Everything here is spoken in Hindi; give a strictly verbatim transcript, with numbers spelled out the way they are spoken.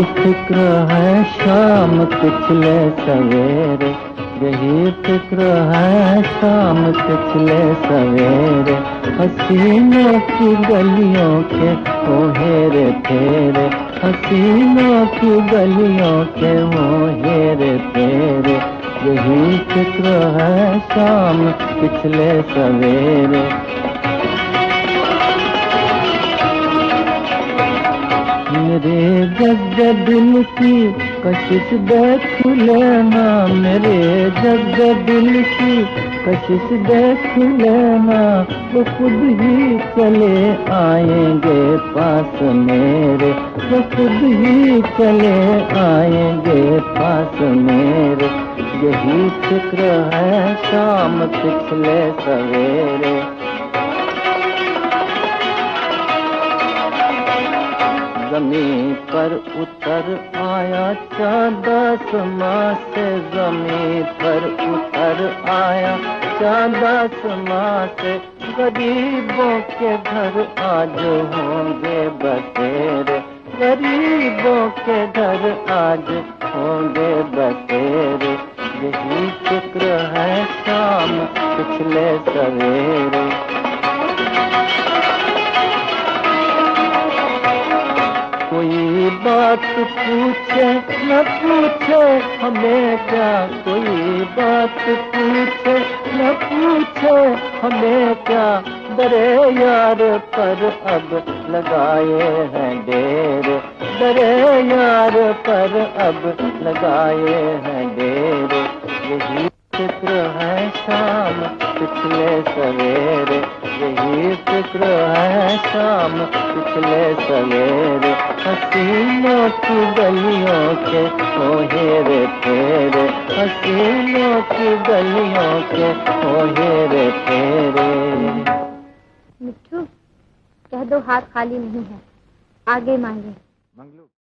फिक्र है शाम पिछले सवेरे, यही फिक्र है शाम पिछले सवेरे। हसीनों की गलियों के वो हेरे फेरे, हसीनों की गलियों के वो हेरे फेरे। यही फिक्र है शाम पिछले सवेरे। मेरे जग दिल की कशिश देख लेना, मेरे जग दिल की कशिश देख लेना। वो खुद ही चले आएंगे पास मेरे, वो खुद ही चले आएंगे पास मेरे। यही फिक्र है शाम पिछले सवेरे। ज़मीं पर उतर आया चाँद आसमां से, ज़मीं पर उतर आया चाँद आसमां से। गरीबों के घर आज होंगे बसेरे, गरीबों के घर आज होंगे बसेरे। यही फिक्र है शाम पिछले सवेरे। कोई बात पूछे न पूछे हमें क्या, कोई बात पूछे न पूछे हमें क्या। डरे यार पर अब लगाए हैं डेरे, डरे यार पर अब लगाए हैं डेरे। यही फिक्र है शाम पिछले सवेरे, यही फिक्र है शाम पिछले सवेरे। हसीनों की गलियों के ओ हेरे फेरे, हसीनों की गलियों के ओ हेरे फेरे। मिट्ठू, कह दो हाथ खाली नहीं है, आगे मांगे।